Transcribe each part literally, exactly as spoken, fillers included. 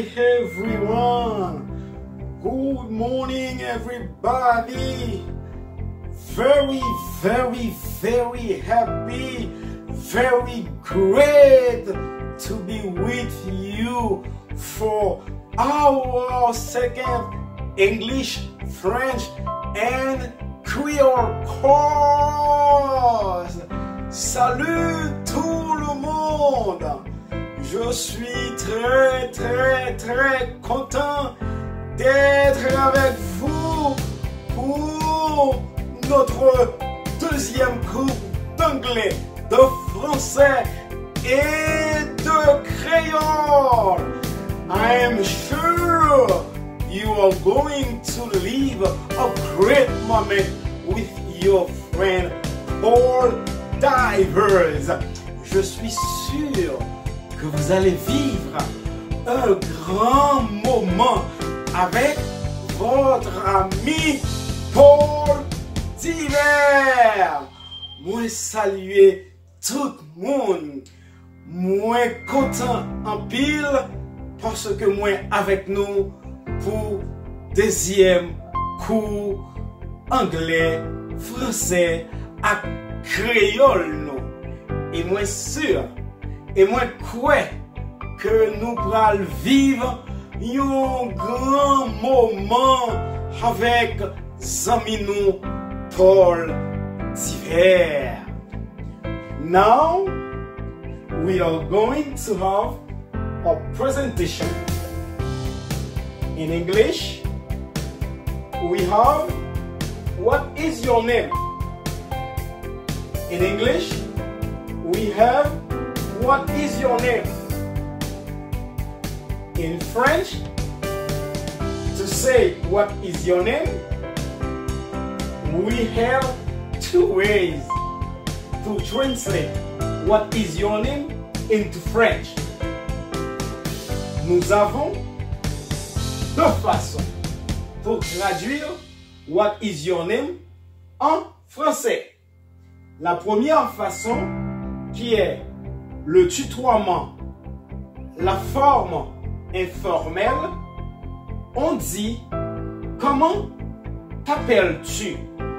Hi everyone. Good morning everybody. Very, very, very happy, very great to be with you for our second English, French and Creole course. Salut tout le monde. Je suis très, très, très content d'être avec vous pour notre deuxième cours d'anglais, de français et de créole. I am sure you are going to live a great moment with your friend Paul Divers. Je suis sûr que vous allez vivre un grand moment avec votre ami Paul Divers. Moi saluer tout le monde. Moi content en pile parce que moi avec nous pour deuxième cours anglais, français à créole nous. Et moi sûr et moi crois que nous pourrons vivre un grand moment avec amis nous Paul Divers. Now we are going to have a presentation. In English, we have what is your name? In English, we have what is your name? In French, to say what is your name, we have two ways to translate what is your name into French. Nous avons deux façons pour traduire what is your name en français. La première façon qui est le tutoiement, la forme informelle, on dit comment t'appelles-tu?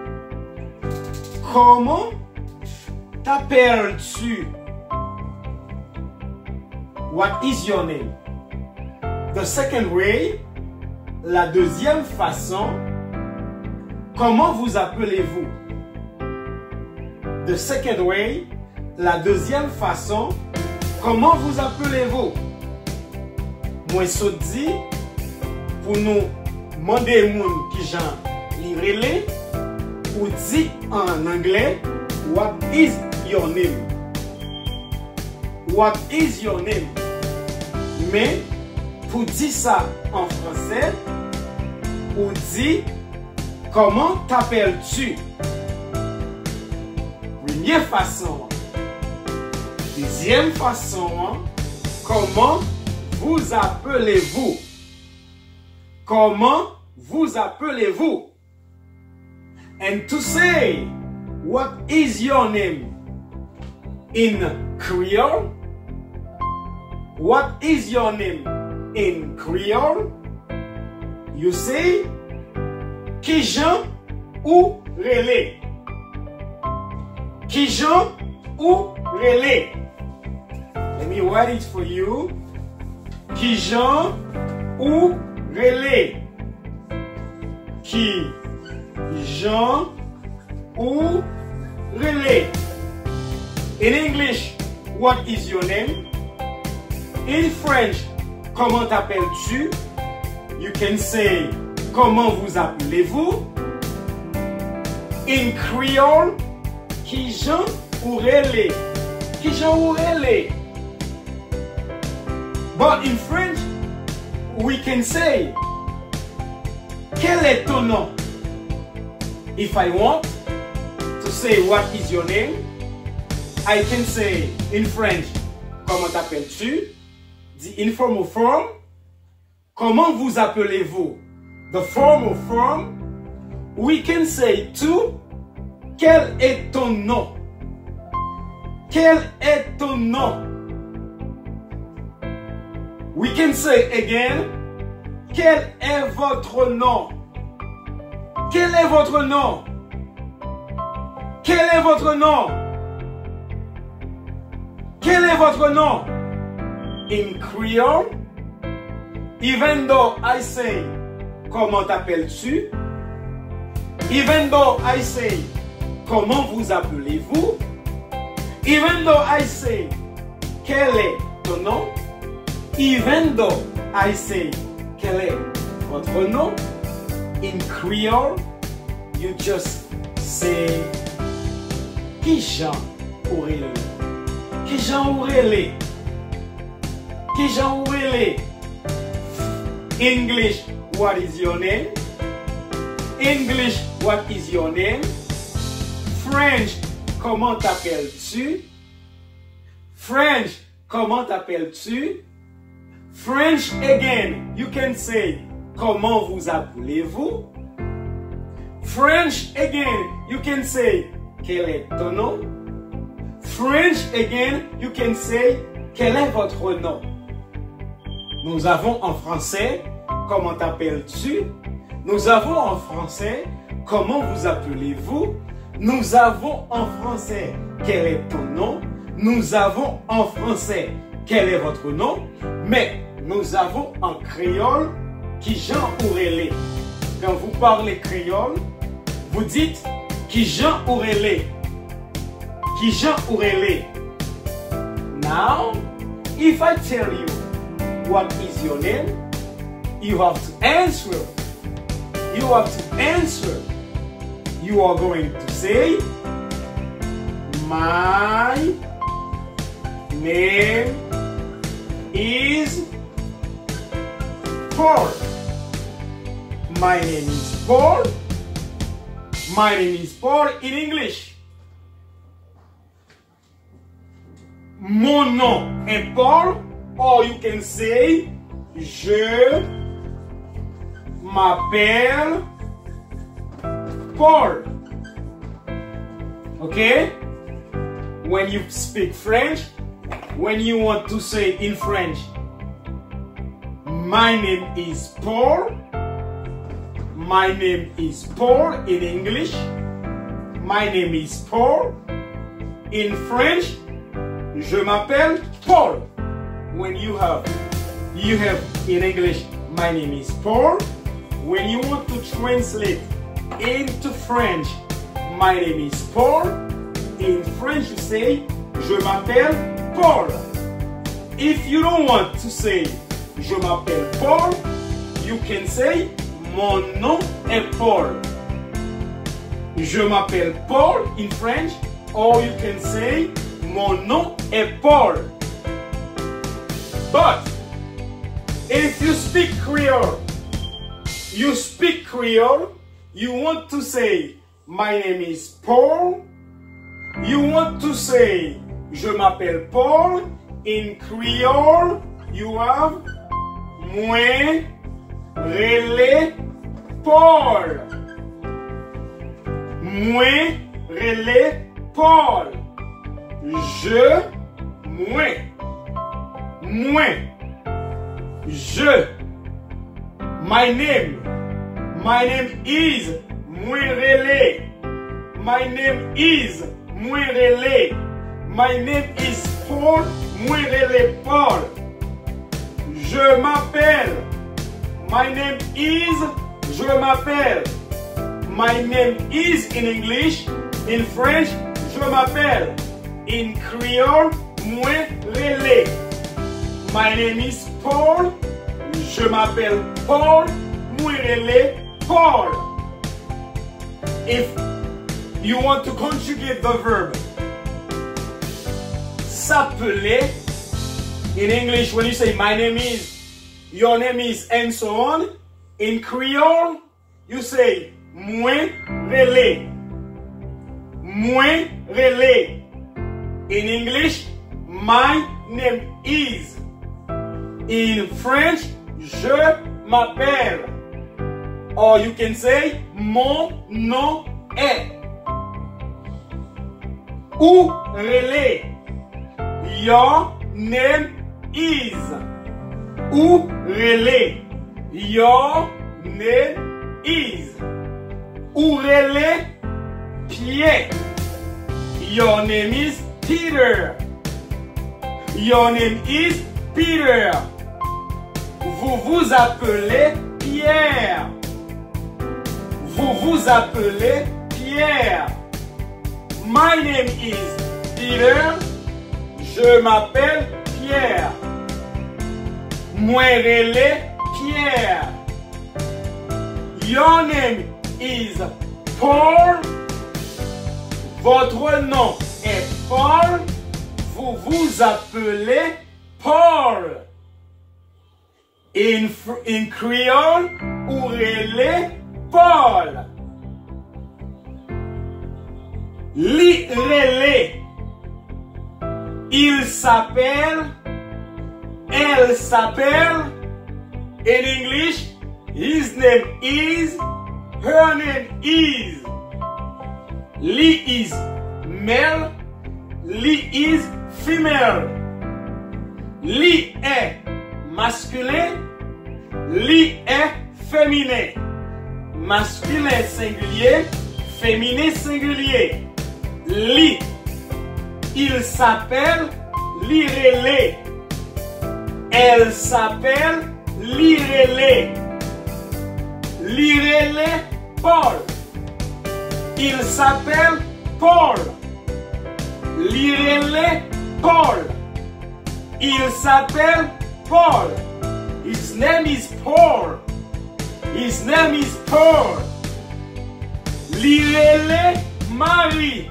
Comment t'appelles-tu? What is your name? The second way, la deuxième façon, comment vous appelez-vous? The second way, la deuxième façon, comment vous appelez-vous? Moi, je dis, pour nous demander moun qui j'en livré, ou dit en anglais, what is your name? What is your name? Mais, pour dire ça en français, ou dit, comment t'appelles-tu? Première façon. Deuxième façon, comment vous appelez-vous? Comment vous appelez-vous? And to say, what is your name? In Creole? What is your name? In Creole? You say, qui Jean ou relais? Qui Jean ou relais? Let me write it for you. Qui Jean ou relais? Qui Jean ou relais? In English, what is your name? In French, comment t'appelles-tu? You can say, comment vous appelez-vous? In Creole, qui Jean ou relais? Qui Jean ou relais? But in French, we can say, quel est ton nom? If I want to say what is your name, I can say in French, comment t'appelles-tu? The informal form, comment vous appelez-vous? The formal form, we can say too, quel est ton nom? Quel est ton nom? We can say again, quel est votre nom? Quel est votre nom? Quel est votre nom? Quel est votre nom? In Creole, even though I say, comment t'appelles-tu? Even though I say, comment vous appelez-vous? Even though I say, quel est ton nom? Even though I say, quel est votre nom? In Creole, you just say, qui Jean Aurélie? Qui Jean Aurélie? Qui Jean Aurélie? English, what is your name? English, what is your name? French, comment t'appelles-tu? French, comment t'appelles-tu? French again, you can say, comment vous appelez-vous? French again, you can say, quel est ton nom? French again, you can say, quel est votre nom? Nous avons en français, comment t'appelles-tu? Nous avons en français, comment vous appelez-vous? Nous avons en français, quel est ton nom? Nous avons en français, quel est votre nom? Mais nous avons en créole, qui Jean Aurélie. Quand vous parlez créole, vous dites, qui Jean Aurélie. Qui Jean Aurélie. Now, if I tell you what is your name, you have to answer. You have to answer. You are going to say, my name is Paul. My name is Paul. My name is Paul in English. Mon nom est Paul, or you can say, je m'appelle Paul. Okay? When you speak French, when you want to say in French, my name is Paul. My name is Paul in English. My name is Paul. In French, je m'appelle Paul. When you have, you have in English, my name is Paul. When you want to translate into French, my name is Paul. In French, you say, je m'appelle Paul. If you don't want to say, je m'appelle Paul, you can say, mon nom est Paul. Je m'appelle Paul in French, or you can say, mon nom est Paul. But, if you speak Creole, you speak Creole, you want to say, my name is Paul, you want to say, je m'appelle Paul, in Creole, you have, moi, relais, Paul. Moi, relais, Paul. Je, moi. Moi. Je. My name. My name is moi relais. My name is moi relais. My name is Paul. Moi relais Paul. Je m'appelle. My name is. Je m'appelle. My name is in English. In French, je m'appelle. In Creole, moi relais. My name is Paul. Je m'appelle Paul. Moi relais Paul. If you want to conjugate the verb s'appeler, in English, when you say my name is, your name is, and so on, in Creole, you say moi relais. Moi relais. In English, my name is. In French, je m'appelle. Or you can say, mon nom est. Ou relais. Your name is. Ou rele. Your name is. Ou rele Pierre. Your name is Peter. Your name is Peter. Vous vous appelez Pierre. Vous vous appelez Pierre. My name is Peter. Je m'appelle Pierre. Moi relais Pierre. Your name is Paul. Votre nom est Paul. Vous vous appelez Paul. In, in Creole, ou relais Paul. Li relais. Il s'appelle. Elle s'appelle. In English, his name is. Her name is. Li is male. Li is female. Li est masculin. Li est féminin. Masculin singulier. Féminin singulier. Li. Il s'appelle Lirele. Elle s'appelle Lirele. Lirele Paul. Il s'appelle Paul. Lirele Paul. Il s'appelle Paul. His name is Paul. His name is Paul. Lirele Marie.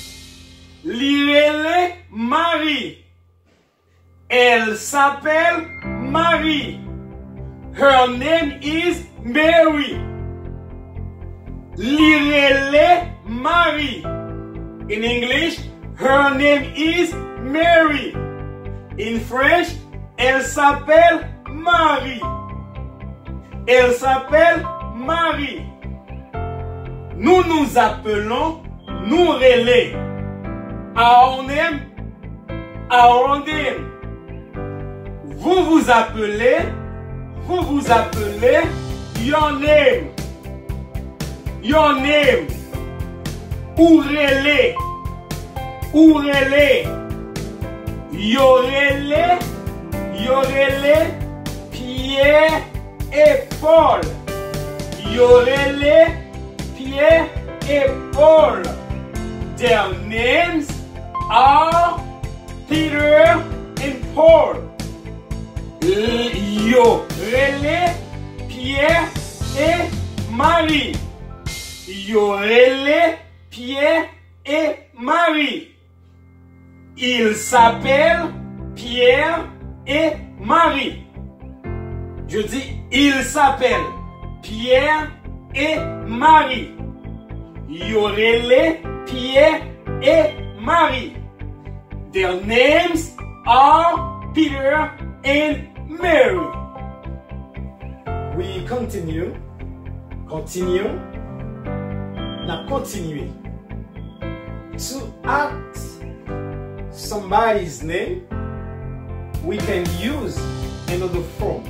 Lirele Marie. Elle s'appelle Marie. Her name is Mary. Lirele Marie. In English, her name is Mary. In French, elle s'appelle Marie. Elle s'appelle Marie. Nous nous appelons nous relais. Our name, our name. Vous vous appelez, vous vous appelez your name. Your name. Ou relais. Ou relais. Yorele. Yorele. Pierre et Paul. Yorele. Pierre et Paul. Their names are Peter and Paul. Yorele. Pierre et Marie. Yorele. Pierre et Marie. Ils s'appellent Pierre et Marie. Je dis, ils s'appellent Pierre et Marie. Yorele, Pierre et Marie. Their names are Peter and Mary. We continue. Continue. Now continue. To ask somebody's name, we can use another form.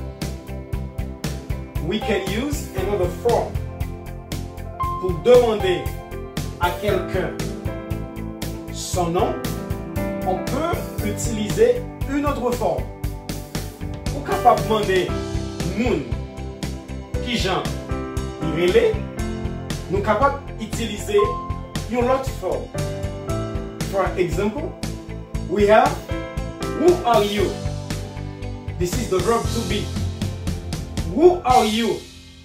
We can use another form. Pour demander à quelqu'un son nom, on peut utiliser une autre forme. Pour capable demander moun, qui Jean, irélé, nous capable utiliser une autre forme. For example, we have who are you? This is the verb to be. Who are you?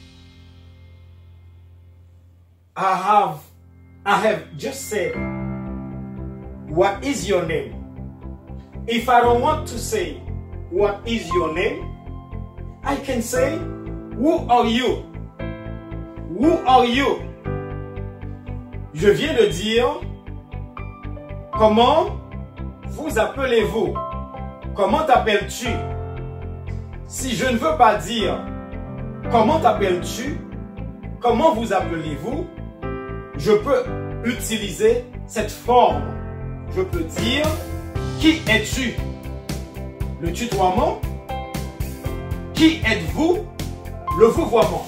I have I have just said, what is your name? If I don't want to say what is your name, I can say, who are you? Who are you? Je viens de dire, comment vous appelez-vous? Comment t'appelles-tu? Si je ne veux pas dire comment t'appelles-tu, comment vous appelez-vous, je peux utiliser cette forme. Je peux dire qui es-tu? Le tutoiement, Qui êtes-vous? Le vouvoiement.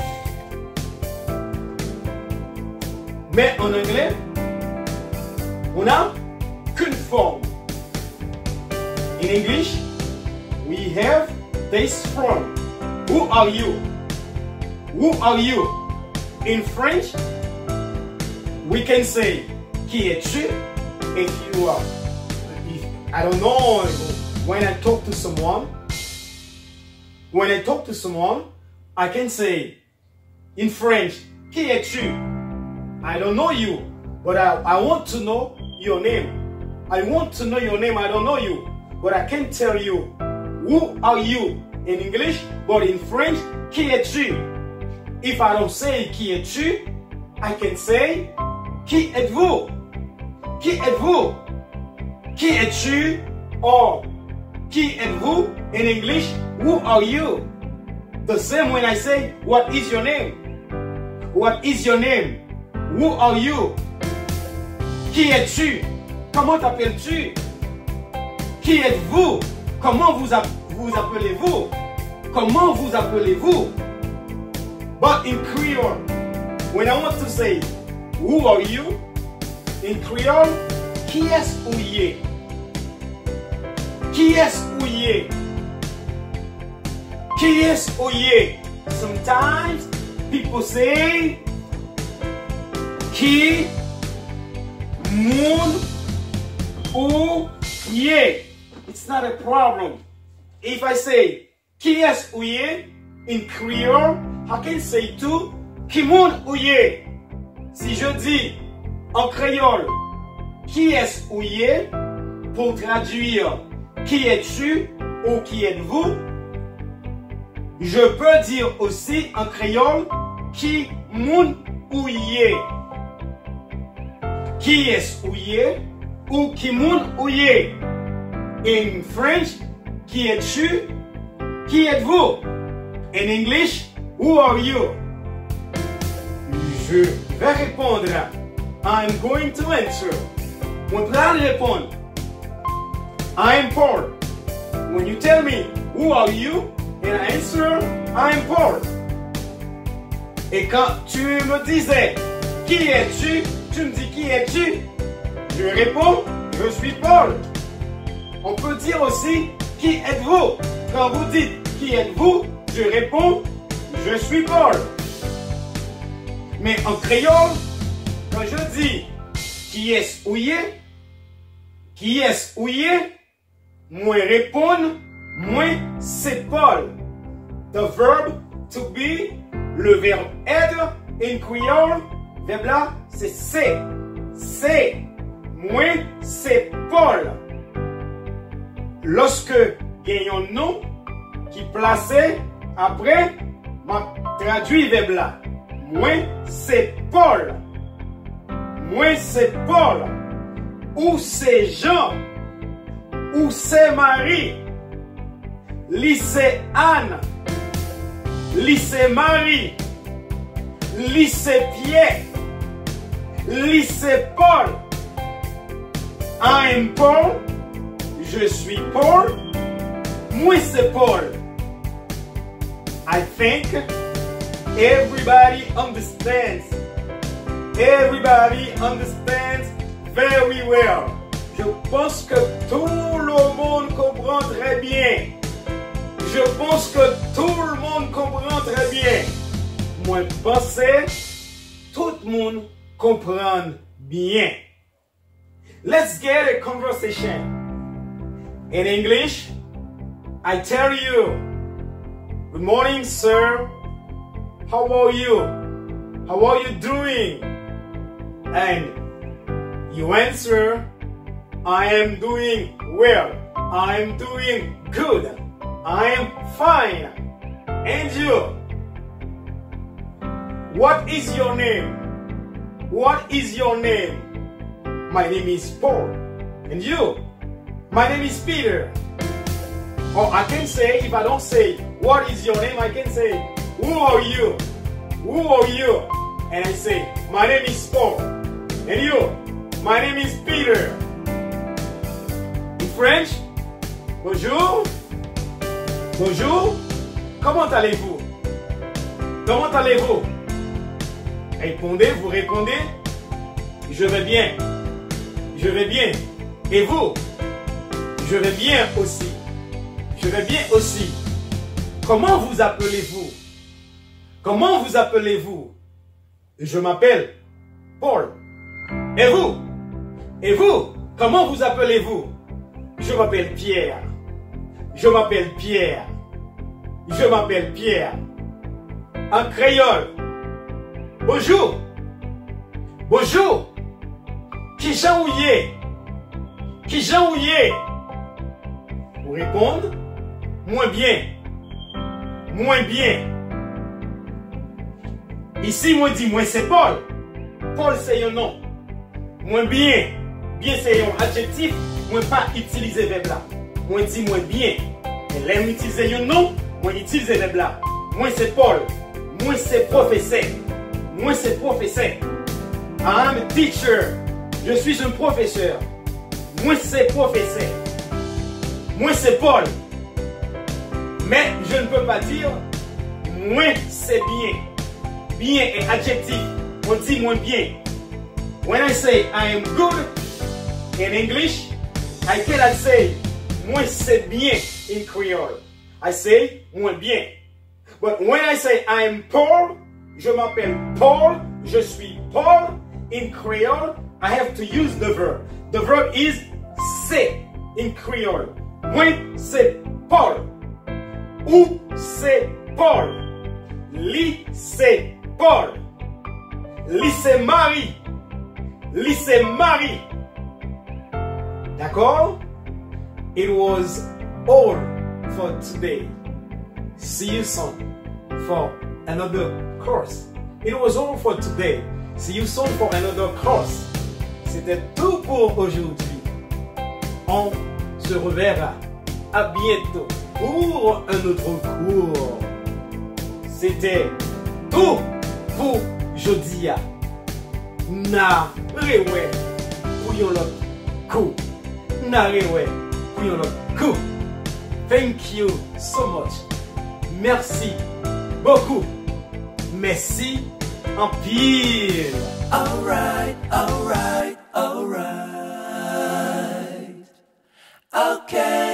Mais en anglais, on n'a qu'une forme. In English, we have this form. Who are you? Who are you? In French, we can say qui es-tu? If you are, if, I don't know, when I talk to someone, when I talk to someone, I can say in French, qui es-tu? I don't know you, but I, I want to know your name. I want to know your name, I don't know you, but I can tell you, who are you? In English, but in French, qui es-tu? If I don't say qui es-tu, I can say qui êtes-vous? Qui êtes-vous? Qui es-tu? Or qui êtes-vous? In English, who are you? The same when I say what is your name? What is your name? Who are you? Qui es-tu? Comment t'appelles-tu? Qui êtes-vous? Comment vous, vous appelez-vous? Comment vous appelez-vous? But in Creole, when I want to say, who are you? In Creole, qui est-ce ou yé? Qui est-ce ou yé? Qui est-ce ou yé? Sometimes people say, qui, moun, ou yé. It's not a problem. If I say, qui est-ce ou yé? In Creole, I can say too, qui moun ou yé? Si je dis en créole, qui est-ce ou yé? Pour traduire qui es-tu ou qui êtes-vous? Je peux dire aussi en créole, qui moun ou yé? Qui est-ce ou yé? Ou qui moun ou yé? In French, qui es-tu? Qui êtes-vous? In English, who are you? Je vais répondre. I'm going to answer. Moi, je vais répondre. I'm Paul. When you tell me, who are you? And I answer, I'm Paul. Et quand tu me disais, qui es-tu? Tu me dis, qui es-tu? Je réponds, je suis Paul. On peut dire aussi, qui êtes-vous? Quand vous dites, qui êtes-vous? Je réponds, je suis Paul. Mais en créole, quand je dis, qui est-ce ou yé? Qui est-ce ou yé? Moi répondre, moi c'est Paul. The verb to be, le verbe être, in Creole, verbe là, c'est c'est. C'est. Moi c'est Paul. Lorsque il y a un nom qui placé après, m'a traduit verbe là. Moi c'est Paul. Moi c'est Paul. Ou c'est Jean. Ou c'est Marie. Lycée Anne. Lycée Marie. Lycée Pierre. Lycée Paul. I'm Paul. Je suis Paul. Moi c'est Paul. I think everybody understands. Everybody understands very well. Je pense que tout le monde comprend très bien. Je pense que tout le monde comprend très bien. Moi, pensez, tout le monde comprend bien. Let's get a conversation. In English, I tell you, good morning, sir. How are you? How are you doing? And you answer, I am doing well. I am doing good. I am fine. And you? What is your name? What is your name? My name is Paul. And you? My name is Peter. Or I can say, if I don't say, what is your name? I can say, who are you? Who are you? And I say, my name is Paul. And you? My name is Peter. In French, bonjour. Bonjour. comment allez-vous? Comment allez-vous? Répondez, vous répondez. Je vais bien. Je vais bien. Et vous? Je vais bien aussi. Je vais bien aussi. Comment vous appelez-vous? Comment vous appelez-vous? Je m'appelle Paul. Et vous? Et vous? Comment vous appelez-vous? Je m'appelle Pierre. Je m'appelle Pierre. Je m'appelle Pierre. En créole. Bonjour. Bonjour. Qui Jean Ouillet? Qui Jean Ouillet? Vous répondre? Moins bien. Moins bien. Ici, moi dis, moi c'est Paul. Paul c'est un nom. Moins bien. Bien c'est un adjectif. Moi pas utiliser verbe là. Moi dis moins bien. Et l'aime utiliser un nom. Moi utiliser verbe là. Moi c'est Paul. Moi c'est professeur. Moi c'est professeur. I'm a teacher. Je suis un professeur. Moi c'est professeur. Moi c'est Paul. Mais je ne peux pas dire moi c'est bien. Bien est adjectif. On dit moins bien. When I say I am good in English, I cannot say moi c'est bien in Creole. I say moins bien. But when I say I am Paul, je m'appelle Paul, je suis Paul, in Creole, I have to use the verb. The verb is c'est in Creole. Moi c'est Paul. Où c'est Paul. Li c'est Paul. Li c'est Marie. Li c'est Marie. D'accord? It was all for today. See you soon for another course. It was all for today. See you soon for another course. C'était tout pour aujourd'hui. On se reverra. À bientôt pour un autre cours. C'était tout pour aujourd'hui. Na rewe pour yon lot coup. Na rewe pour yon lot coup. Thank you so much. Merci beaucoup. Merci en pile. Alright, alright, alright. Okay.